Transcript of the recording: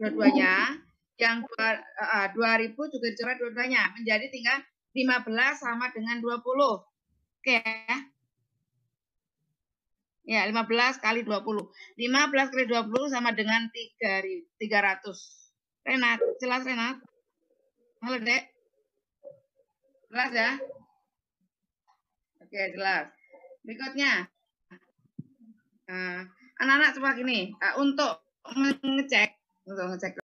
dua-duanya. Yang 2.000 juga dicoret dua-duanya. Menjadi tinggal 15 sama dengan 20. Oke ya. Ya, 15 kali 20. 15 kali 20 sama dengan 300. Renat, jelas Renat? Halo, Dek. Jelas ya? Oke, jelas. Berikutnya. Anak-anak coba gini, untuk mengecek